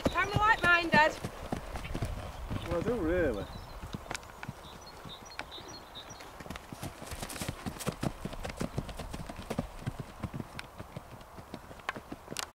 need a camera like mine, Dad. Well, I do really.